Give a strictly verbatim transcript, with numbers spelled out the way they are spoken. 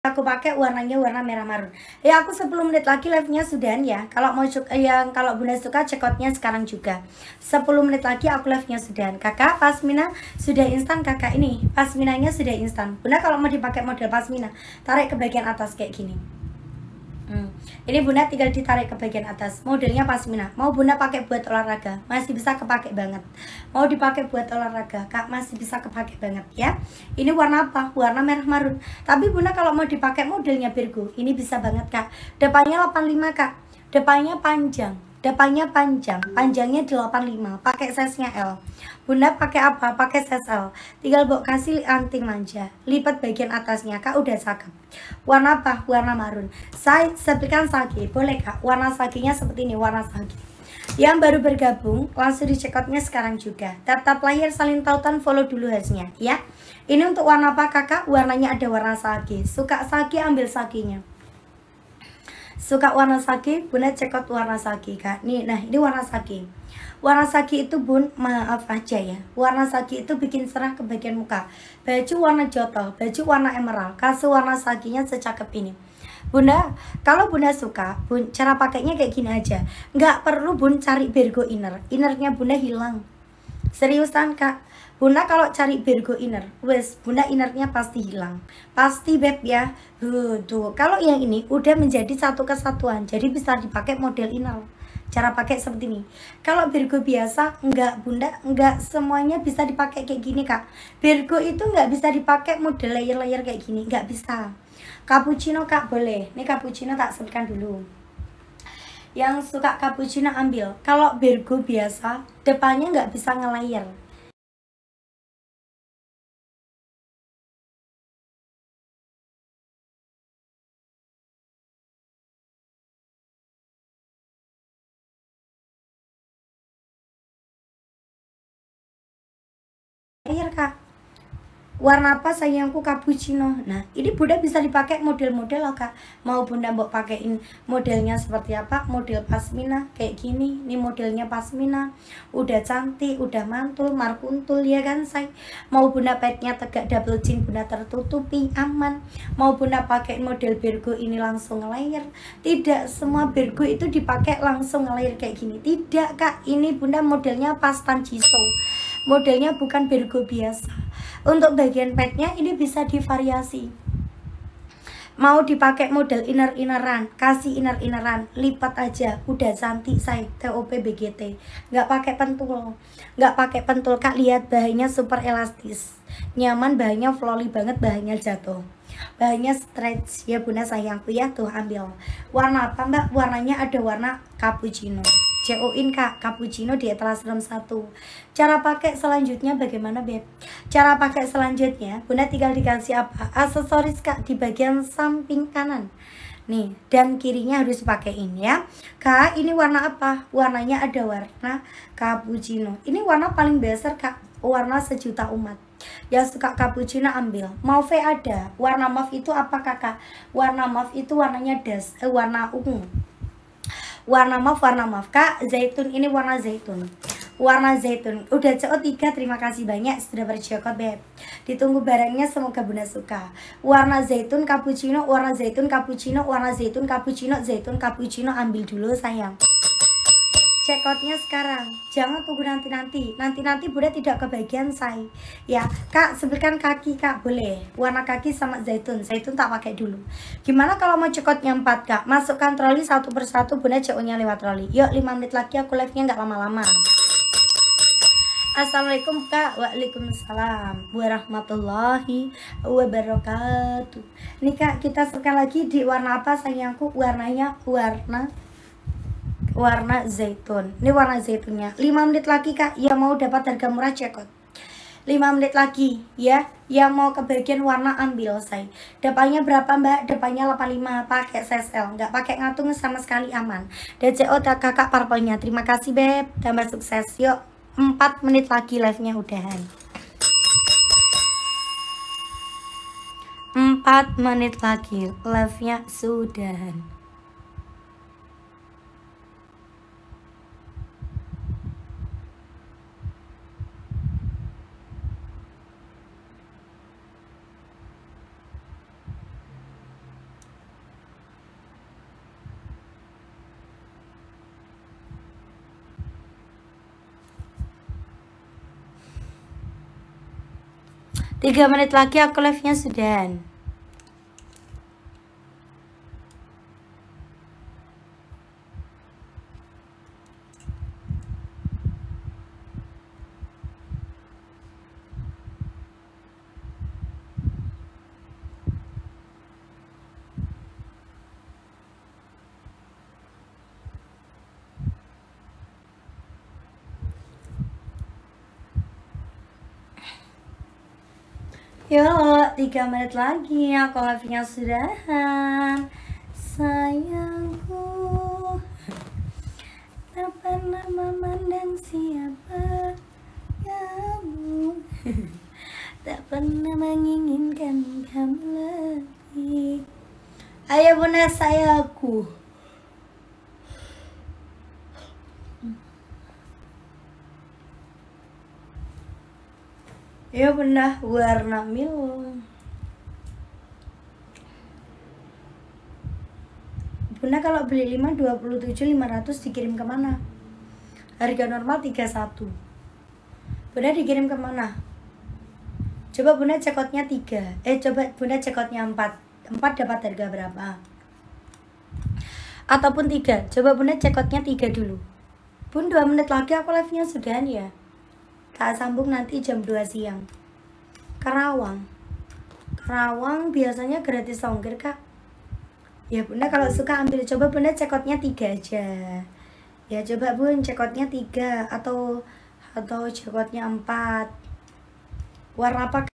Aku pakai warnanya warna merah marun. Ya aku sepuluh menit lagi live-nya sudahan ya. Kalau mau yang kalau Bunda suka check out-nya sekarang juga. sepuluh menit lagi aku live-nya sudahan. Kakak pasmina sudah instan kakak ini. Pasminanya sudah instan. Bunda kalau mau dipakai model pasmina, tarik ke bagian atas kayak gini. Hmm. Ini Bunda tinggal ditarik ke bagian atas. Modelnya pasmina. Mau Bunda pakai buat olahraga, masih bisa kepake banget. Mau dipakai buat olahraga, Kak, masih bisa kepake banget ya. Ini warna apa? Warna merah marun. Tapi Bunda kalau mau dipakai modelnya Virgo, ini bisa banget, Kak. Depannya delapan puluh lima, Kak. Depannya panjang. Depannya panjang, panjangnya delapan puluh lima, pakai size-nya L. Bunda pakai apa? Pakai size L. Tinggal bawa kasih anting manja, lipat bagian atasnya, Kak, udah cakep. Warna apa? Warna marun. Saya seplikan sage, boleh Kak. Warna sagenya seperti ini, warna sage. Yang baru bergabung, langsung di check out-nya sekarang juga. Tap-tap layar salin tautan, follow dulu hasilnya ya. Ini untuk warna apa Kakak? Warnanya ada warna sage. Suka sage, ambil sagenya. Suka warna sage, Bunda check out warna sage, Kak. Nih, nah ini warna sage. Warna sage itu Bun, maaf aja ya. Warna sage itu bikin cerah ke bagian muka. Baju warna jotol, baju warna emerald. Kasih warna sagenya secakep ini. Bunda, kalau Bunda suka, Bun, cara pakainya kayak gini aja. Nggak perlu Bun cari Virgo inner. Innernya Bunda hilang. Seriusan Kak. Bunda kalau cari Virgo inner, wes Bunda innernya pasti hilang, pasti beb ya. Huh, tuh kalau yang ini udah menjadi satu kesatuan, jadi bisa dipakai model inner. Cara pakai seperti ini. Kalau Virgo biasa enggak Bunda, enggak semuanya bisa dipakai kayak gini Kak. Virgo itu enggak bisa dipakai model layer-layer kayak gini, enggak bisa. Cappuccino Kak boleh. Nih cappuccino tak sebutkan dulu. Yang suka cappuccino ambil. Kalau Virgo biasa, depannya nggak bisa ngelayer. Layer Kak. Warna apa sayangku? Cappuccino. Nah ini Bunda bisa dipakai model-model loh Kak. Mau Bunda mau pakein modelnya seperti apa? Model pasmina kayak gini. Ini modelnya pasmina. Udah cantik, udah mantul, markuntul ya kan say. Mau Bunda petnya tegak double chin, Bunda tertutupi aman. Mau Bunda pakai model Virgo ini langsung layer. Tidak semua Virgo itu dipakai langsung layer kayak gini. Tidak Kak. Ini Bunda modelnya pastan jiso. Modelnya bukan Virgo biasa. Untuk bagian petnya ini bisa divariasi. Mau dipakai model inner-inneran, kasih inner-inneran, lipat aja, udah cantik say. T O P B G T, nggak pakai pentul, nggak pakai pentul Kak. Lihat bahannya super elastis, nyaman, bahannya flowy banget, bahannya jatuh, bahannya stretch ya Bunda sayangku ya. Tuh ambil warna apa Mbak? Warnanya ada warna cappuccino. C O in Kak, cappuccino di etalase enam satu. Cara pakai selanjutnya bagaimana Beb? Cara pakai selanjutnya Bunda tinggal dikasih apa? Aksesoris Kak di bagian samping kanan. Nih, dan kirinya harus pakaiin ya. Kak, ini warna apa? Warnanya ada warna cappuccino. Ini warna paling besar Kak, warna sejuta umat. Yang suka cappuccino ambil. Mauve ada. Warna mauve itu apa Kakak? Warna mauve itu warnanya das, eh, warna ungu. Warna mauve, warna mauve Kak. Zaitun, ini warna zaitun. Warna zaitun. Udah C O tiga, terima kasih banyak sudah bercokot Beb. Ditunggu barangnya, semoga Bunda suka. Warna zaitun cappuccino, warna zaitun cappuccino, warna zaitun cappuccino, zaitun cappuccino. Ambil dulu sayang. Check outnya sekarang, jangan tunggu nanti-nanti. Nanti-nanti Bunda tidak kebagian say. Ya Kak, sebutkan kaki Kak, boleh. Warna kaki sama zaitun, zaitun tak pakai dulu. Gimana kalau mau check outnya empat Kak? Masukkan troli satu persatu, Bunda C O-nya lewat troli. Yuk lima menit lagi aku live-nya nggak lama-lama. Assalamualaikum Kak. Waalaikumsalam warahmatullahi wabarakatuh. Nih Kak, kita sebutkan lagi di warna apa sayangku? Warnanya warna warna zaitun. Ini warna zaitunnya. lima menit lagi Kak, yang mau dapat harga murah check out. lima menit lagi ya. Yang mau ke bagian warna ambil say. Depannya berapa Mbak? Depannya delapan puluh lima, pakai size L. Nggak pakai ngatung sama sekali, aman. D C O Kakak purple-nya. Terima kasih Beb. Tambah sukses. Yuk, empat menit lagi live-nya udahan. empat menit lagi live-nya sudahan. Tiga menit lagi aku live-nya sudah. Yuk, tiga menit lagi aku live-nya sudahan. Sayangku, tak pernah memandang siapa kamu, tak pernah menginginkan kamu lebih. Ayo bunda sayangku. Ya bunda warna Milo. Bunda kalau beli lima dua puluh tujuh lima ratus dikirim kemana? Harga normal tiga puluh satu. Bunda dikirim kemana? Coba bunda cekotnya tiga. Eh coba bunda cekotnya empat. empat dapat harga berapa? Ataupun tiga. Coba bunda cekotnya tiga dulu. Bun dua menit lagi aku live-nya sudahan ya. Tak sambung nanti jam dua siang. Karawang. Karawang biasanya gratis ongkir kak. Ya bunda kalau suka ambil. Coba bunda cekotnya tiga aja. Ya coba bun cekotnya tiga. Atau Atau cekotnya empat. Warna apa